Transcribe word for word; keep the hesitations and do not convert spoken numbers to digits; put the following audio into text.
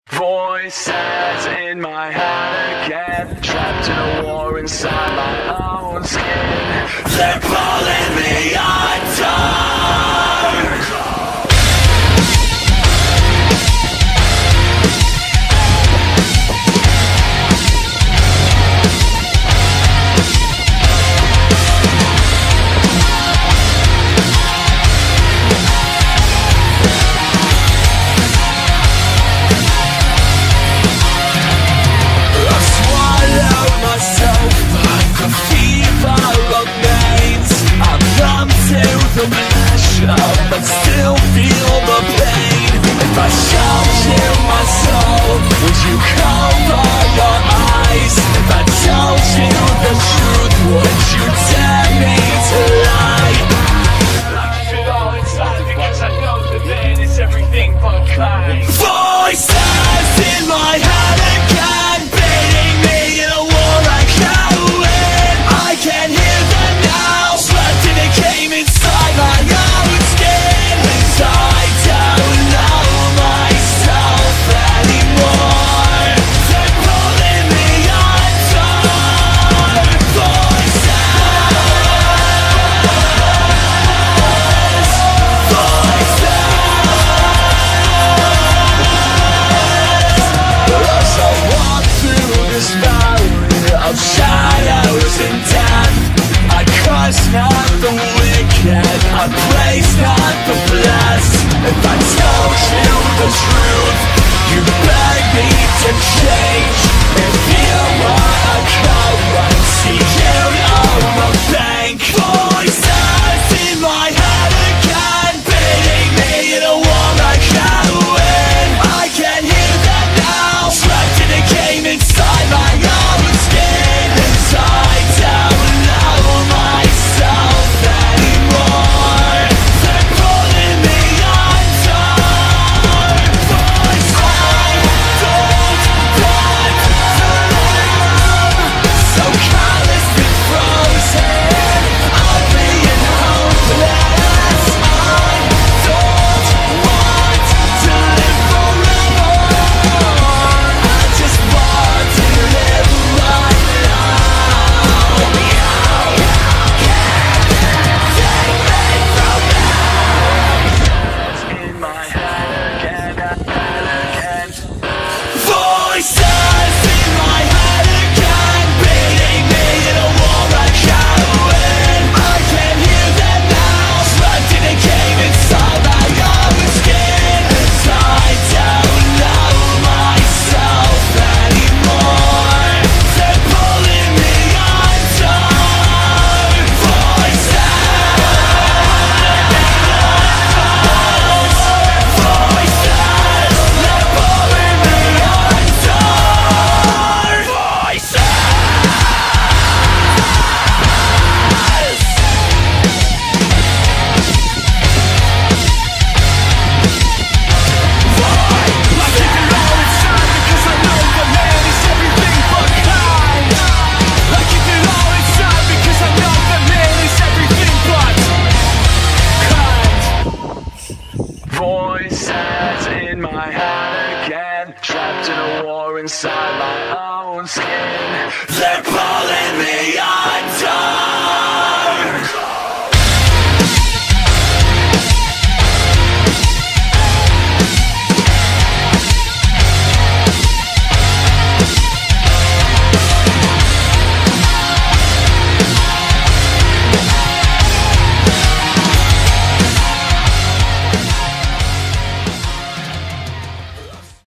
Voices in my head again, trapped in a war inside my own skin. They're pulling me undone. But still feel the pain. If I showed you my soul, would you cover your eyes? If I told you the truth, would you dare me to lie? I feel all inside because I know that man is everything but kind. Voices in my head again, beating me in a war I can't win. I can hear them now, trapped in a game inside my own. Not the wicked, I praise not the blessed. If I told you the truth, you beg me to change. If you were a currency, you know the bank. Voices in my head again, beating me in a war I can't win. I can hear them now, trapped in a game inside my own skin. And I don't know myself anymore. They're pulling me undone. Voice I don't want to live, so callous and frozen, ugly and hopeless. I don't want to live forever. I just want to live right now. In my head again, again. Voices in my head again, beating me in a war I can't win. I can hear them now, trapped in a game inside my own skin. And I don't know myself anymore. They're pulling me undone. Voices. Voices in my head again, trapped in a war inside my own skin. They're pulling me up.